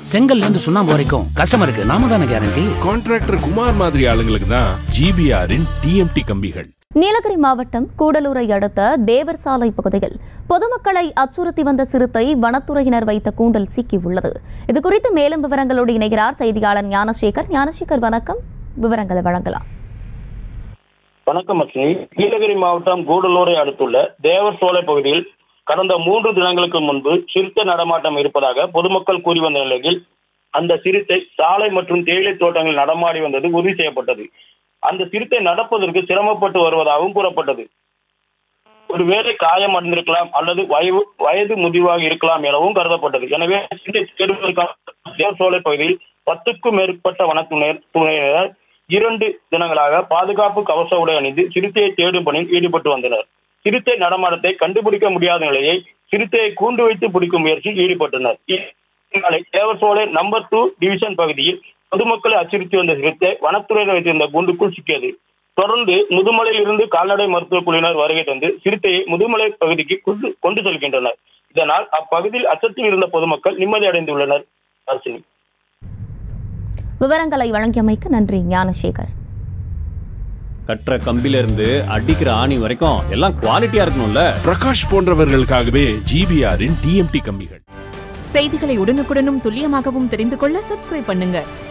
செங்கல்ல இருந்து சுண்ணாம்பு வரைக்கும் கஸ்டமருக்கு நாம தானே கேரண்டி. கான்ட்ராக்டர் குமார் மாதிரி ஆளுங்களுக்கு தான் ஜிபிஆரின் டிஎம்டி கம்பிகள். நீலகிரி மாவட்டம் கூடலூரை அடுத்த தேவர் சாலை பகுதியில் பொதுமக்களை அச்சுறுத்தி வந்த சிறுத்தை வனத்துறையினர் வைத்த கூண்டில் சிக்கியுள்ளது. இதுகுறித்து மேலும் விவரங்களோடு இணைகிறார் செய்தியாளர் ஞானசேகர். ஞானசேகர், வணக்கம். விவரங்களை வழங்கலாம். வணக்கம் அஸ்வினி. நீலகிரி மாவட்டம் கூடலூரை அடுத்துள்ள தேவர் சோலை பகுதியில் கடந்த 3 தினங்களுக்கு முன்பு சிறுத்தை நடமாட்டம் இருப்பதாக பொதுமக்கள் கூறி வந்த நிலையில் அந்த சிறுத்தை சாலை மற்றும் தேயிலை தோட்டங்களில் நடமாடி வந்தது உறுதி செய்யப்பட்டது. அந்த சிறுத்தை நடப்பதற்கு சிரமப்பட்டு வருவதாகவும் கூறப்பட்டது. ஒருவேளை காயம் அடைந்திருக்கலாம் அல்லது வயது முதிர்வாக இருக்கலாம் எனவும் கருதப்பட்டது. எனவே சிறுத்தை தேடுவதற்காக தேவர் சோலை பகுதியில் 10க்கும் மேற்பட்ட வனத்துறையினர் 2 தினங்களாக பாதுகாப்பு கவச உடை அணிந்து சிறுத்தையை தேடும் பணியில் ஈடுபட்டு வந்தனர். சிறுத்தை நடமாட்டத்தை கண்டுபிடிக்க முடியாத நிலையை சிறுத்தையை கூண்டு வைத்து பிடிக்கும் முயற்சியில் ஈடுபட்டனர். தேவர் சோலை நம்பர் 2 டிவிஷன் பகுதியில் பொதுமக்களை அச்சுறுத்தி வந்த சிறுத்தை வனத்துறையினர் வைத்திருந்த கூண்டுக்குள் சிக்கியது. தொடர்ந்து முதுமலையில் இருந்து கால்நடை மருத்துவ குழுவினர் வருகை தந்து சிறுத்தையை முதுமலை பகுதிக்கு கொண்டு செல்கின்றனர். இதனால் அப்பகுதியில் அச்சத்தில் இருந்த பொதுமக்கள் நிம்மதி அடைந்துள்ளனர். விவரங்களை வழங்கியமைக்கு நன்றி ஞானசேகர். கற்ற கம்பில இருந்து அடிக்கிற ஆணி வரைக்கும் எல்லாம் குவாலிட்டியா இருக்கணும்ல. பிரகாஷ் போன்றவர்களுக்காகவே ஜிபிஆரின் டிஎம்டி கம்பிகள். செய்திகளை உடனுக்குடனும் துல்லியமாகவும் தெரிந்து கொள்ள சப்ஸ்கிரைப் பண்ணுங்க.